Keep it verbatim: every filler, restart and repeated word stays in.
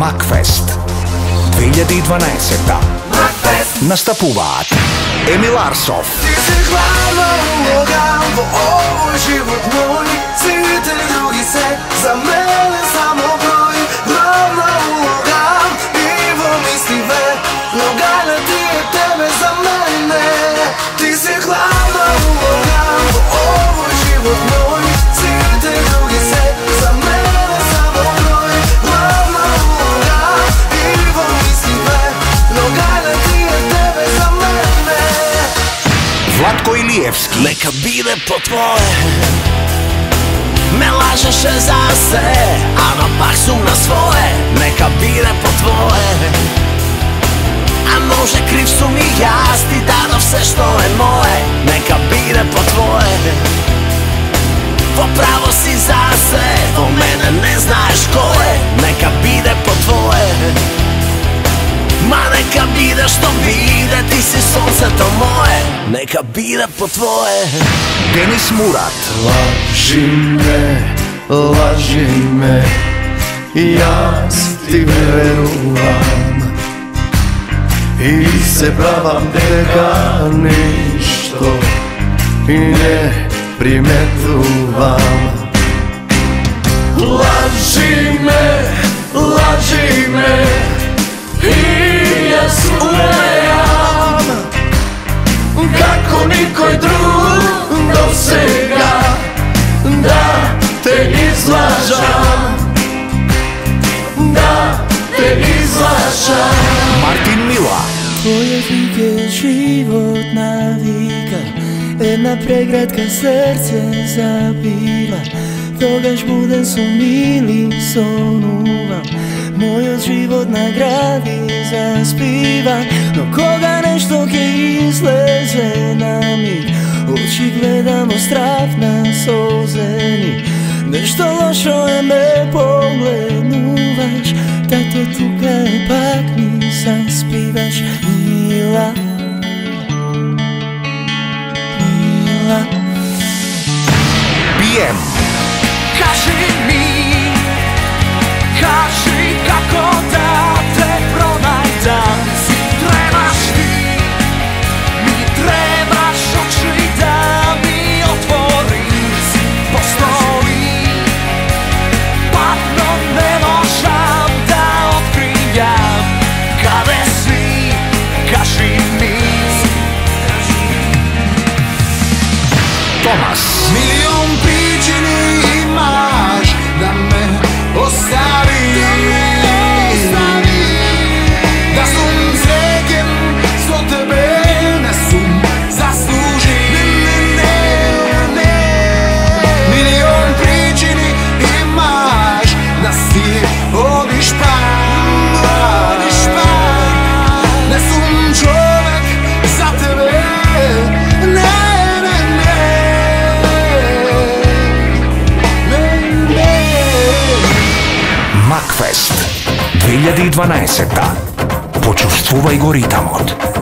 Макфест две хиляди и дванадесета. Настъпуват Емил Арсов, Ти си главна улога в овой живот мой. Сите други се за мен е само брой. Главна улога и во мисли ве, но галя ти е тебе за мене. Ти си главна улога в овой живот мой. Сите други се за мен е само брой. Главна улога и во мисли ве, но галя ти е тебе за мене. Владко Илиевски, Нека биде по твое. Ме лажеше за се, ама пак сум на свое. Нека биде по твое. А може крив сум и јас, ти дадо все што е мое. Нека биде по твое. Во право си за се, во мене не знаеш кој е. Нека биде по твое. Ма нека биде што биде, ти си сонцето мое. Нека биде по твое. Денис Мурат, Laži me, laži me, јас ти верувам и се правам дека ништо и не приметувам. Laži me, laži me i јас умеам како никој друг до сега да те излажам, да те излажам. Мартин Мила, Твојот вик е животна вика, една преградка срце забива. Тогаш буден сум или сонувам, мојот живот награди заспива. Но кога нешто ќе излезе на миг, очи гледам остравна солзени. Нешто лошо е ме погледнуваш, тато тука е пак ми заспиваш. Мила, мила. Би Ем, Кажи ми, кажи како да те пронајдам. Си требаш ти, ми требаш очи да ми отвориш. Постои пат, но не можам да откријам. Каде си, кажи ми. Томас, Милион причини имаш да ме оставиш, да сум среќен со тебе, не сум заслужил. Милион причини имаш да си одиш пак, не сум човек за тебе. Не, не, не. Макфест две хиляди и дванадесета. Почувствувај го ритамот.